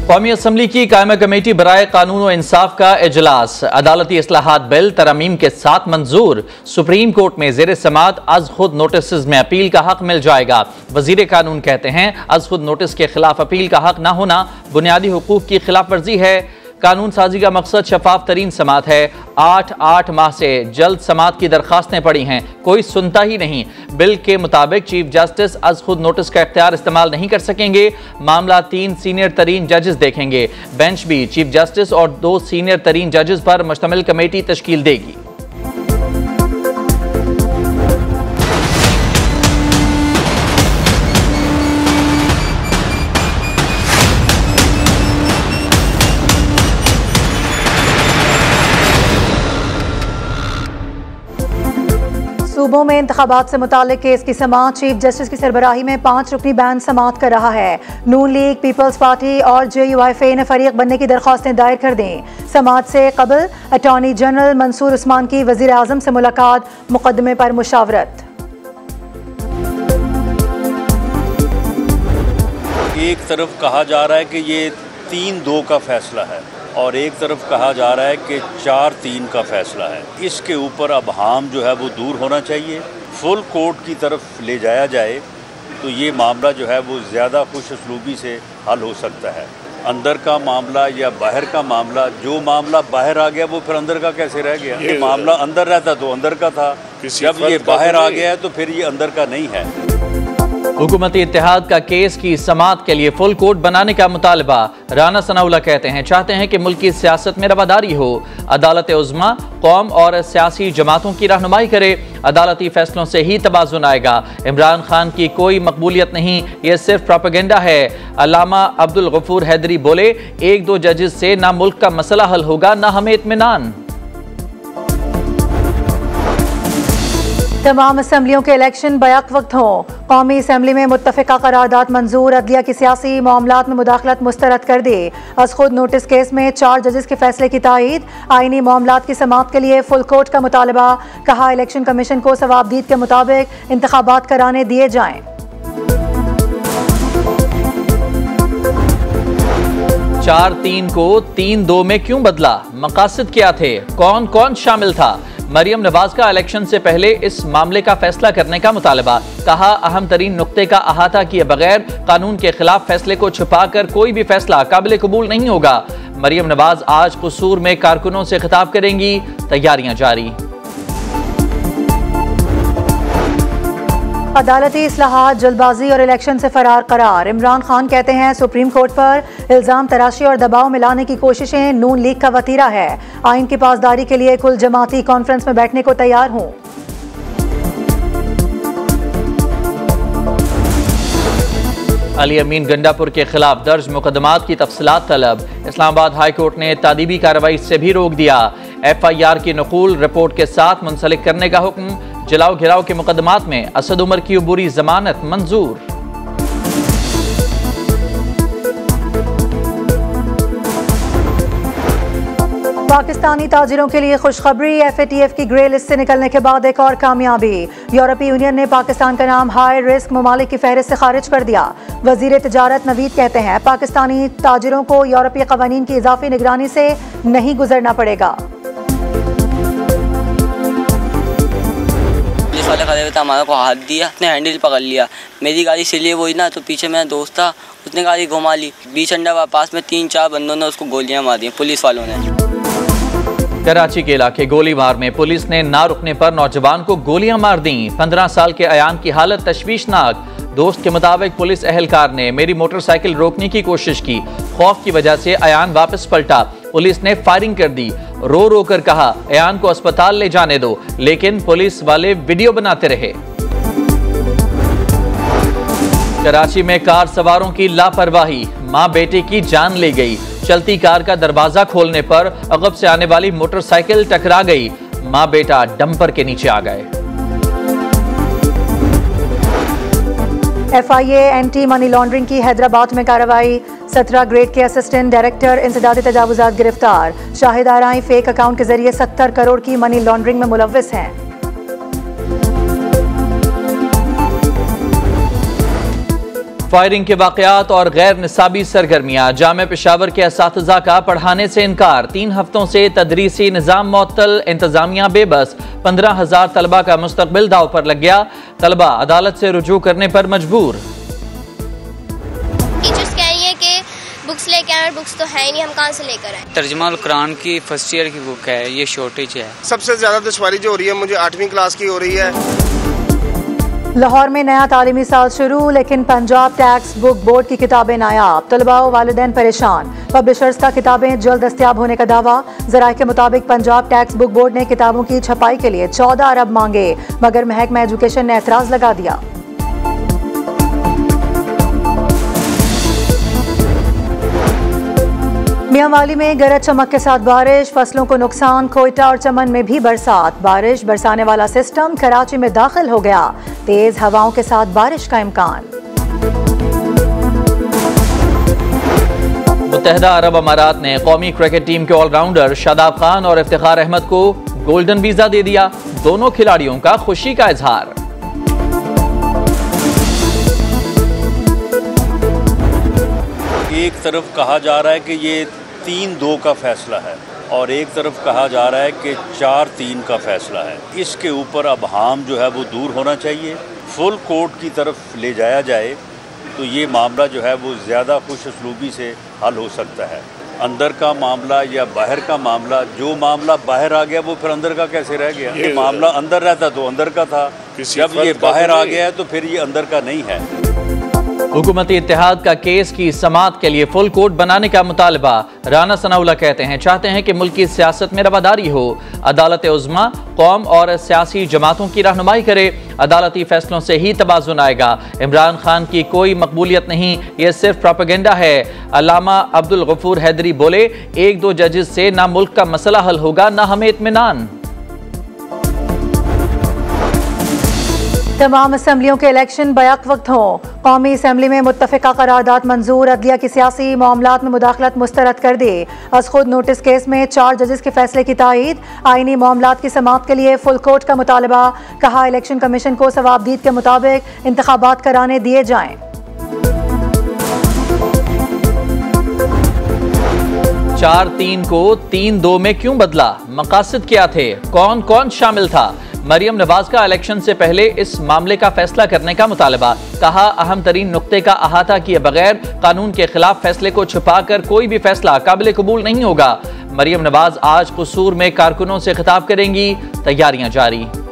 कौमी असम्बली की कायमा कमेटी बराए कानून व इंसाफ का इजलास। अदालती इस्लाहात बिल तरमीम के साथ मंजूर। सुप्रीम कोर्ट में ज़ेर समात अज खुद नोटिस में अपील का हक मिल जाएगा। वजीर कानून कहते हैं अज खुद नोटिस के खिलाफ अपील का हक न होना बुनियादी हुकूक की खिलाफ वर्जी है। कानून साजी का मकसद शफाफ तरीन समात है। 8 माह से जल्द समात की दरखास्तें पड़ी हैं, कोई सुनता ही नहीं। बिल के मुताबिक चीफ जस्टिस अज खुद नोटिस का इख्तियार इस्तेमाल नहीं कर सकेंगे। मामला 3 सीनियर तरीन जजेस देखेंगे। बेंच भी चीफ जस्टिस और 2 सीनियर तरीन जजेस पर मुश्तमिल कमेटी तश्कील देगी। सूबों में इंतखाबात से मुताल्लिक केस की समाअत चीफ जस्टिस की सरबराही में 5 रुकनी बैंच समाअत कर रहा है। नून लीग, पीपल्स पार्टी और JUIFA ने फरीक बनने की दरख्वास्तें दायर कर दी। समाअत से कबल अटॉर्नी जनरल मंसूर उस्मान की वजीर आजम से मुलाकात, मुकदमे पर मुशावरत। एक तरफ कहा जा रहा है कि ये 3-2 का फैसला है और एक तरफ कहा जा रहा है कि 4-3 का फैसला है। इसके ऊपर अबहाम जो है वो दूर होना चाहिए, फुल कोर्ट की तरफ ले जाया जाए तो ये मामला जो है वो ज़्यादा खुश उसलूबी से हल हो सकता है। अंदर का मामला या बाहर का मामला, जो मामला बाहर आ गया वो फिर अंदर का कैसे रह गया? ये मामला अंदर रहता तो अंदर का था, जब ये बाहर आ गया है तो फिर ये अंदर का नहीं है। हुकूमती इत्तेहाद का केस की समाअत के लिए फुल कोर्ट बनाने का मुतालबा। राना सनाउल्लाह कहते हैं चाहते हैं कि मुल्क की सियासत में रवादारी हो। अदालत उज़्मा कौम और सियासी जमातों की रहनुमाई करे। अदालती फैसलों से ही तवाज़ुन आएगा। इमरान खान की कोई मकबूलियत नहीं, ये सिर्फ प्रोपेगेंडा है। अल्लामा अब्दुल गफूर हैदरी बोले 1-2 जजेस से ना मुल्क का मसला हल होगा ना हमें इत्मीनान। तमाम असम्बलियों के इलेक्शन बैक वक्त हों। कौमी असम्बली में मुत्तफ़िका करारदाद मंजूर। अदलिया की सियासी मामलात में मुदाखलत मुस्तरद कर दी। अज खुद नोटिस केस में 4 जजेस के फैसले की तायीद। आईनी मामलात की समाअत के लिए फुल कोर्ट का मुतालबा। कहा इलेक्शन कमीशन को सवाबदीद के मुताबिक इंतखाबात कराने दिए जाएं। 4-3 को 3-2 में क्यों बदला? मकासद क्या थे? कौन कौन शामिल था? मरियम नवाज का इलेक्शन से पहले इस मामले का फैसला करने का मुतालबा। कहा अहम तरीन नुक्ते का अहाता किए बगैर कानून के खिलाफ फैसले को छुपाकर कोई भी फैसला काबिल कबूल नहीं होगा। मरियम नवाज आज कसूर में कारकुनों से खिताब करेंगी, तैयारियां जारी। अदालती इस्लाहात जल्दबाजी और इलेक्शन से फरार करार। इमरान खान कहते हैं सुप्रीम कोर्ट पर इल्जाम तराशी और दबाव में लाने की कोशिशें नून लीग का वतीरा है। आइन की पासदारी के लिए कुल जमाती कॉन्फ्रेंस में बैठने को तैयार हूं। अली अमीन गंडापुर के खिलाफ दर्ज मुकदमात की तफसीलात तलब। इस्लामाबाद हाई कोर्ट ने तादीबी कार्रवाई से भी रोक दिया। FIR की नकूल रिपोर्ट के साथ मुंसलिक करने का हुक्म। जलाओ घिराव के मुकदमात में असद उमर की अबूरी जमानत मंजूर। पाकिस्तानी ताजिरों के लिए खुशखबरी। FATF की ग्रे लिस्ट से निकलने के बाद एक और कामयाबी। यूरोपीय यूनियन ने पाकिस्तान का नाम हाई रिस्क ममालिक की फहरिस्त से खारिज कर दिया। वजीर तिजारत नवीद कहते हैं पाकिस्तानी ताजिरों को यूरोपीय कवानीन की इजाफी निगरानी से नहीं गुजरना पड़ेगा। वाले खड़े हुए थे, हमारे को हाथ दिया, उसने हैंडल पकड़ लिया। मेरी गाड़ी इसलिए वही ना, तो पीछे मेरा दोस्त था, उसने गाड़ी घुमा ली। बीच अंडा पास में 3-4 बंदों ने उसको गोलियां मारी, पुलिस वालों ने। कराची के इलाके गोलीबार में पुलिस ने ना रुकने पर नौजवान को गोलियां मार दी। 15 साल के अयान की हालत तशवीशनाक। दोस्त के मुताबिक पुलिस एहलकार ने मेरी मोटरसाइकिल रोकने की कोशिश की, खौफ की वजह से अयान वापस पलटा। पुलिस ने फायरिंग कर दी। रो रो कर कहा अयान को अस्पताल ले जाने दो, लेकिन पुलिस वाले वीडियो बनाते रहे। कराची में कार सवारों की लापरवाही, मां बेटे की जान ले गई। चलती कार का दरवाजा खोलने पर अगब से आने वाली मोटरसाइकिल टकरा गई। मां बेटा डंपर के नीचे आ गए। FIA एंटी मनी लॉन्ड्रिंग की हैदराबाद में कार्रवाई। 17 ग्रेड के असिस्टेंट डायरेक्टर इंसदादी तजावुजात गिरफ्तार। शाहिद आराई फेक अकाउंट के जरिए 70 करोड़ की मनी लॉन्ड्रिंग में मुलव्विस हैं। फायरिंग के वाकयात और गैर निसाबी सरगर्मियां। जामे पेशावर के असातिज़ा का पढ़ाने से इनकार। 3 हफ्तों से तदरीसी निज़ाम मुअत्तल, इंतजामिया बेबस। 15,000 तलबा का मुस्तकबिल दाव पर लग गया। तलबा अदालत से रुजू करने पर मजबूर। टीचर्स कह रही है कि बुक्स लेके आए, बुक्स तो है नहीं, हम कहाँ से लेकर आए। तर्जुमा अल कुरान की फर्स्ट ईयर की बुक है, ये शॉर्टेज है। सबसे ज्यादा दुश्वारी जो हो रही है मुझे 8वीं क्लास की हो रही है। लाहौर में नया तालीमी साल शुरू, लेकिन पंजाब टैक्स बुक बोर्ड की किताबें नायाब। तलबा व वालिदैन परेशान। पब्लिशर्स का किताबें जल्द दस्तयाब होने का दावा। ज़राए के मुताबिक पंजाब टैक्स बुक बोर्ड ने किताबों की छपाई के लिए 14 अरब मांगे, मगर महकमा एजुकेशन ने एतराज लगा दिया। मियांवाली में गरज चमक के साथ बारिश, फसलों को नुकसान। कोयटा और चमन में भी बरसात। बारिश बरसाने वाला सिस्टम कराची में दाखिल हो गया। तेज हवाओं के साथ बारिश का इम्कान। मुत्तहदा अरब अमारात ने कौमी क्रिकेट टीम के ऑलराउंडर शादाब खान और इफ्तिखार अहमद को गोल्डन वीजा दे दिया। दोनों खिलाड़ियों का खुशी का इजहार। एक तरफ कहा जा रहा है कि ये 3-2 का फैसला है और एक तरफ कहा जा रहा है कि 4-3 का फैसला है। इसके ऊपर अबहाम जो है वो दूर होना चाहिए, फुल कोर्ट की तरफ ले जाया जाए तो ये मामला जो है वो ज़्यादा खुश उसलूबी से हल हो सकता है। अंदर का मामला या बाहर का मामला, जो मामला बाहर आ गया वो फिर अंदर का कैसे रह गया? ये मामला अंदर रहता तो अंदर का था, जब ये बाहर आ गया है तो फिर ये अंदर का नहीं है। हुकूमती इत्तेहाद का केस की समाअत के लिए फुल कोर्ट बनाने का मुतालबा। राना सनाउल्लाह कहते हैं चाहते हैं कि मुल्क की सियासत में रवादारी हो। अदालत उज़्मा कौम और सियासी जमातों की रहनुमाई करे। अदालती फैसलों से ही तवाज़ुन आएगा। इमरान खान की कोई मकबूलियत नहीं, ये सिर्फ प्रोपेगेंडा है। अल्लामा अब्दुल गफूर हैदरी बोले 1-2 जजेस से ना मुल्क का मसला हल होगा ना हमें इत्मीनान। तमाम असम्बलियों के इलेक्शन बैक वक्त हों। कौमी असम्बली में मुत्तफ़िका करारदाद मंजूर। अदलिया की सियासी मामलात में मुदाखलत मुस्तरद कर दी। अज खुद नोटिस केस में 4 जजेस के फैसले की तायीद। आईनी मामलात की समाअत के लिए फुल कोर्ट का मुतालबा। कहा इलेक्शन कमीशन को सवाबदीद के मुताबिक इंतखाबात कराने दिए जाएं। 4-3 को 3-2 में क्यों बदला? मकासद क्या थे? कौन कौन शामिल था? मरियम नवाज का इलेक्शन से पहले इस मामले का फैसला करने का मुतालबा। कहा अहम तरीन नुक्ते का अहाता किए बगैर कानून के खिलाफ फैसले को छुपाकर कोई भी फैसला काबिल कबूल नहीं होगा। मरियम नवाज आज कसूर में कारकुनों से खिताब करेंगी। तैयारियां जारी।